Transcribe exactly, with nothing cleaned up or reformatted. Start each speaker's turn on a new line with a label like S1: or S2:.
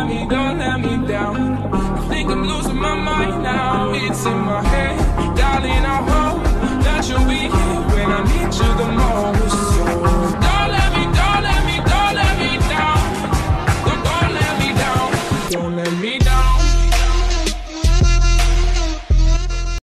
S1: let me, don't let me down. I think I'm losing my mind now. It's in my